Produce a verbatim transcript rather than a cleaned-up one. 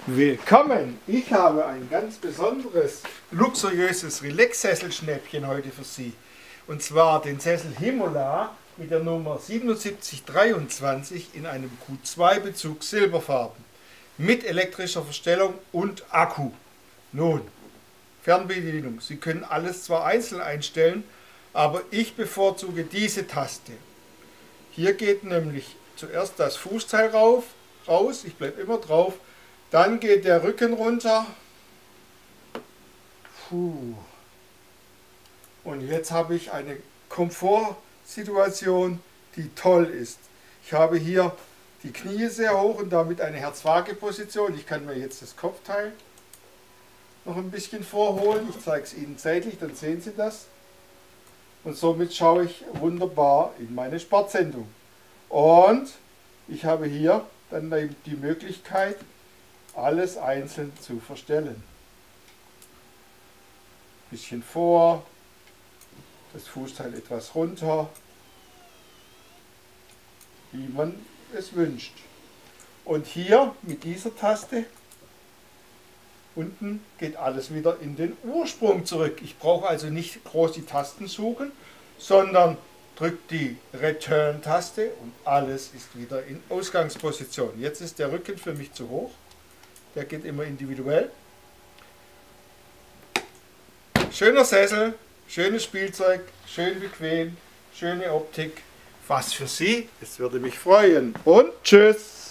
Willkommen! Ich habe ein ganz besonderes, luxuriöses Relax-Sesselschnäppchen heute für Sie. Und zwar den Sessel Himola mit der Nummer siebenundsiebzig dreiundzwanzig in einem Q zwei Bezug Silberfarben. Mit elektrischer Verstellung und Akku. Nun, Fernbedienung. Sie können alles zwar einzeln einstellen, aber ich bevorzuge diese Taste. Hier geht nämlich zuerst das Fußteil rauf, raus, ich bleibe immer drauf. Dann geht der Rücken runter. Puh. Und jetzt habe ich eine Komfortsituation, die toll ist. Ich habe hier die Knie sehr hoch und damit eine Herz-Waage-Position. Ich kann mir jetzt das Kopfteil noch ein bisschen vorholen. Ich zeige es Ihnen seitlich, dann sehen Sie das. Und somit schaue ich wunderbar in meine Sportsendung. Und ich habe hier dann die Möglichkeit, alles einzeln zu verstellen. Bisschen vor, das Fußteil etwas runter, wie man es wünscht. Und hier mit dieser Taste unten geht alles wieder in den Ursprung zurück. Ich brauche also nicht groß die Tasten suchen, sondern drücke die Return-Taste und alles ist wieder in Ausgangsposition. Jetzt ist der Rücken für mich zu hoch. Der geht immer individuell. Schöner Sessel, schönes Spielzeug, schön bequem, schöne Optik. Was für Sie, es würde mich freuen. Und tschüss!